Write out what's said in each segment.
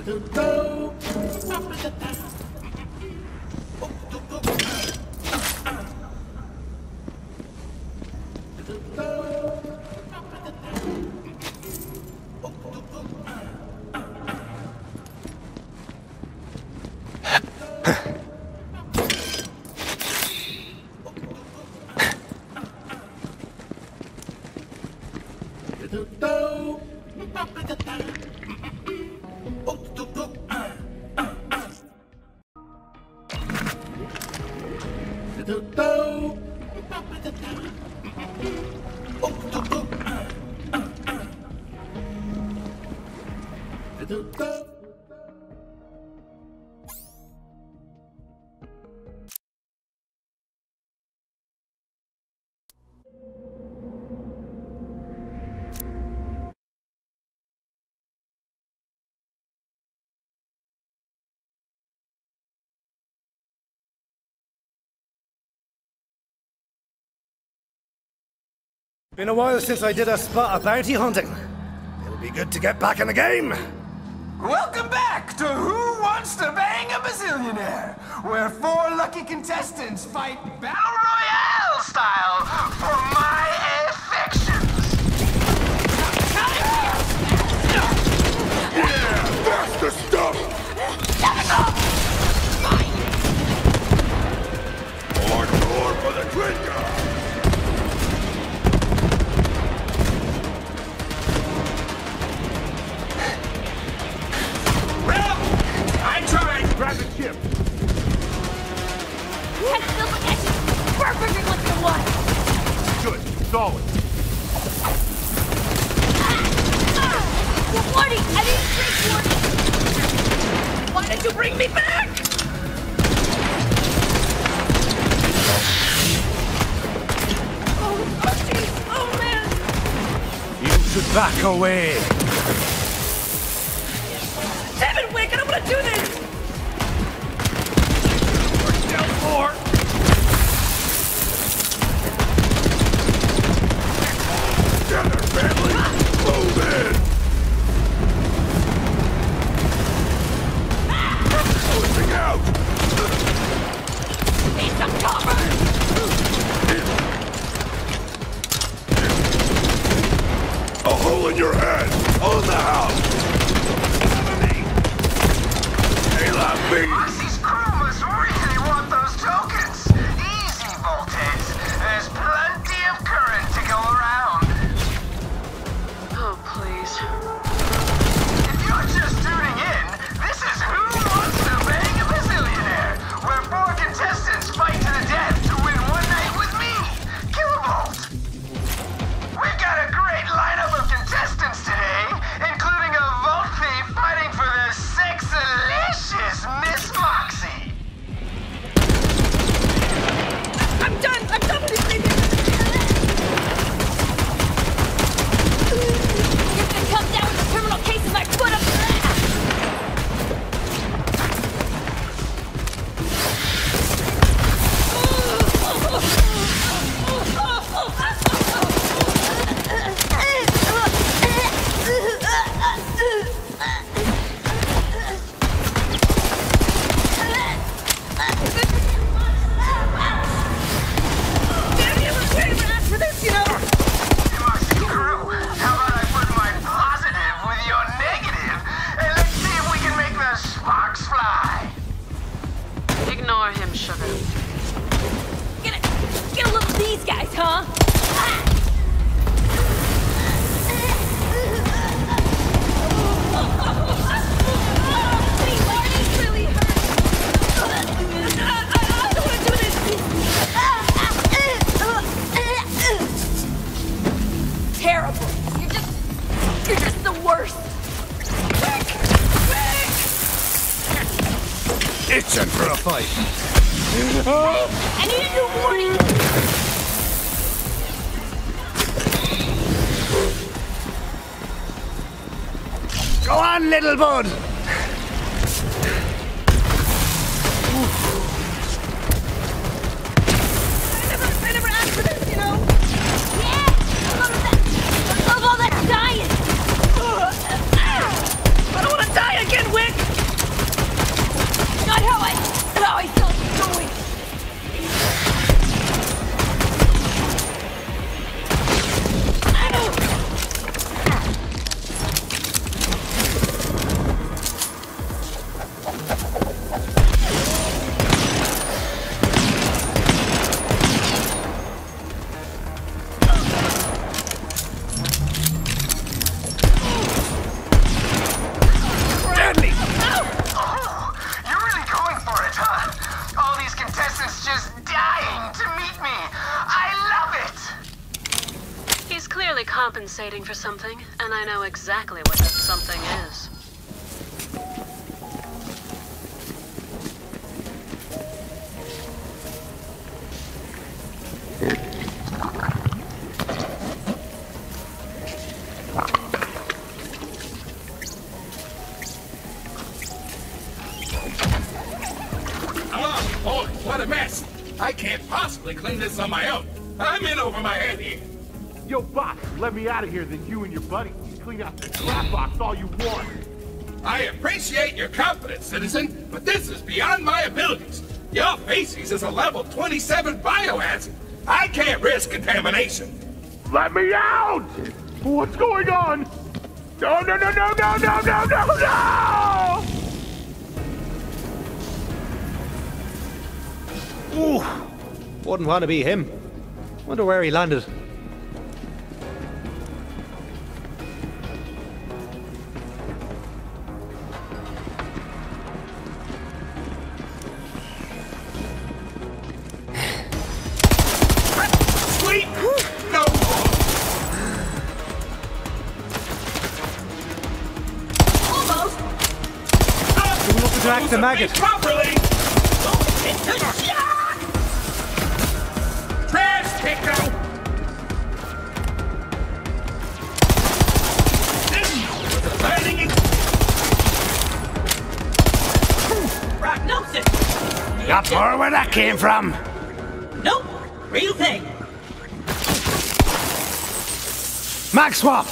Been a while since I did a spot of bounty hunting. It'll be good to get back in the game. Welcome back to Who Wants to Bang a Bazillionaire, where 4 lucky contestants fight Battle Royale style for my affections. Yeah, that's the stuff! Hardcore for the drinker! Grab the chip. Head still protection. Perfect once in a while. Good. Solid. Warning! I need a straight warning! Why did you bring me back? Oh, jeez! Oh, man! You should back away. Damn it, Wick! I don't want to do this! More. Together, family! Move in! Pushing out! Need some cover! A hole in your head! On the house! Hey, love me! Marcy's crew must really want those tokens. Easy, Voltheads. There's plenty of current to go around. Oh, please. If you're just tuning in, this is Who Wants to Bang a Bazillionaire, where 4 contestants fight to the death to win one night with me, Killabolt. We've got a great lineup of contestants today, including a Vault Thief fighting for the sexalicious Miss Moxie. I'm done with this thing! You're gonna come down with the criminal case of my foot up there! Moxie crew, how about I put my positive with your negative, and let's see if we can make the sparks fly. Ignore him, sugar. Get a look at these guys, huh? These really hurt. I don't want to do this. Terrible. You're just the worst. Itching for a fight. I need a new warning. Go on, little bud. I never asked for this, you know? Yeah! I love all that dying! I don't want to die again, Wick! looking for something, and I know exactly what that something is. Oh, what a mess! I can't possibly clean this on my own. I'm in over my head here. Yo, boss, let me out of here, then you and your buddy can clean out this slap box all you want. I appreciate your confidence, citizen, but this is beyond my abilities. Your feces is a level 27 biohazard. I can't risk contamination. Let me out! What's going on? No, no, no, no, no, no, no, no, no! Ooh, wouldn't want to be him. Wonder where he landed. Sweet! No more! Almost! Do we look to act the maggot? Properly! It's a shot! Trash picker! This was a learning Prognosis! Got more where that came from. Nope. Real thing. Mag swap.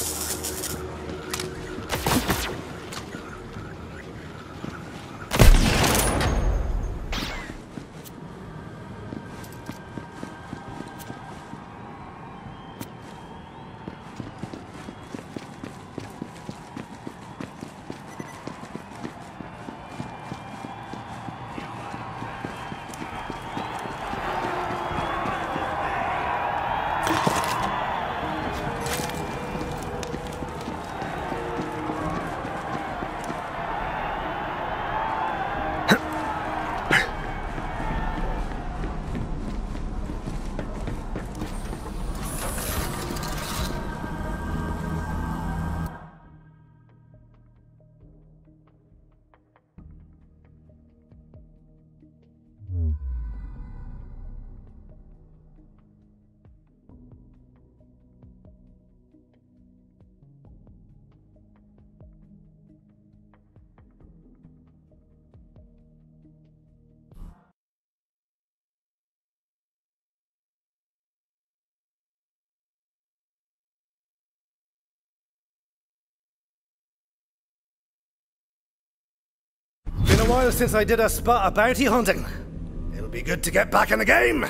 Been a while since I did a spot of bounty hunting. It'll be good to get back in the game.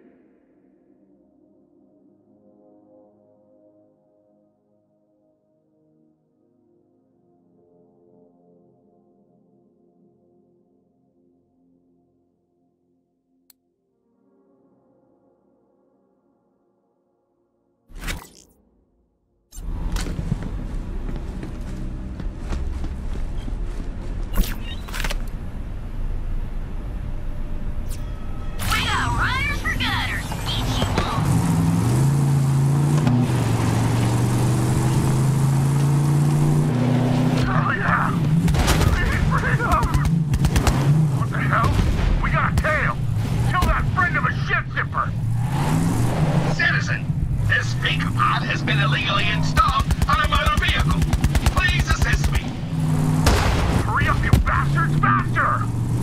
Citizen, this speaker pod has been illegally installed on a motor vehicle. Please assist me. Hurry up, you bastards, faster!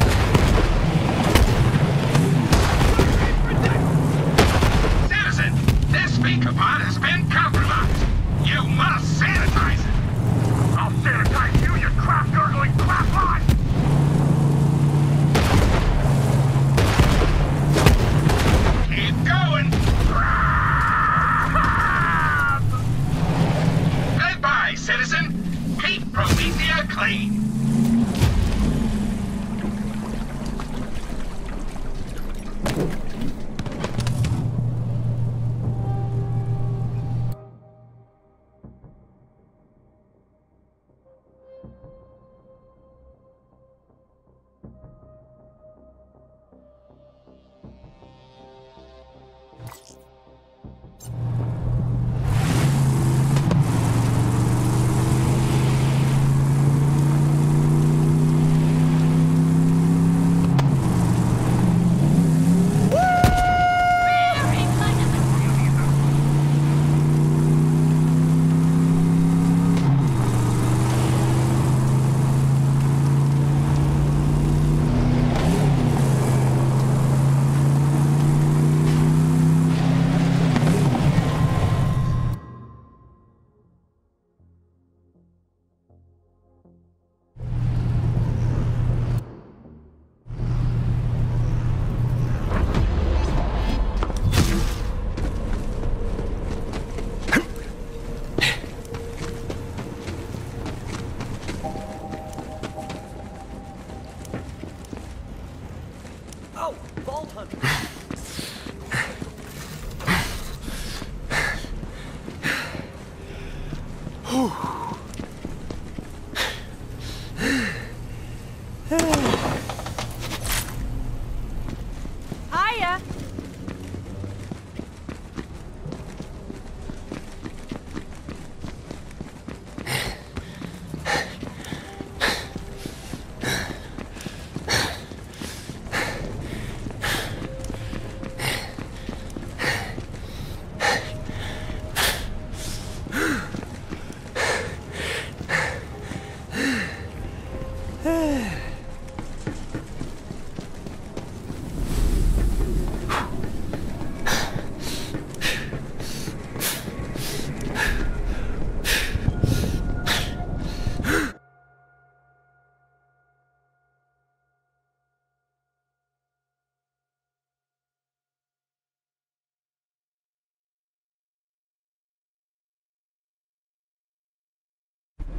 Citizen, this speaker pod has been compromised. You must sanitize it. I'll sanitize you, you crap-gurgling crap-lot! Keep going. Goodbye, citizen. Keep Promethea clean.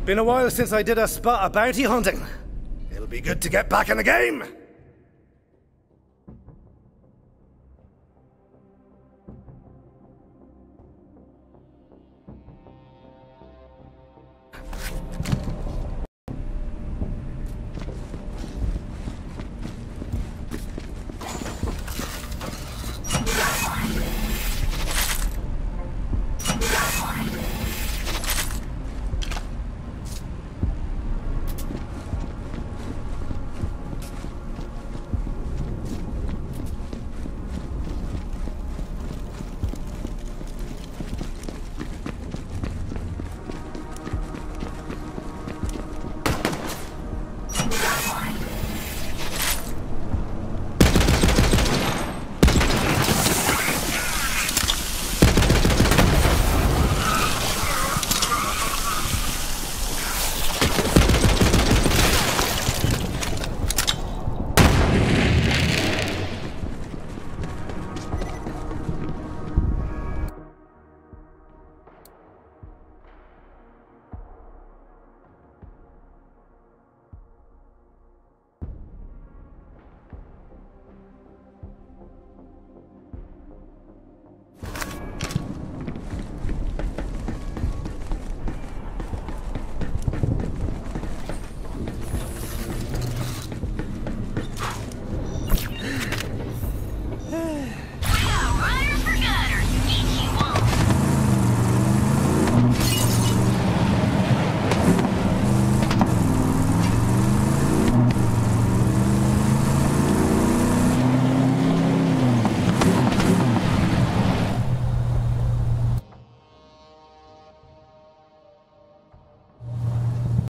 Been a while since I did a spot of bounty hunting. It'll be good to get back in the game.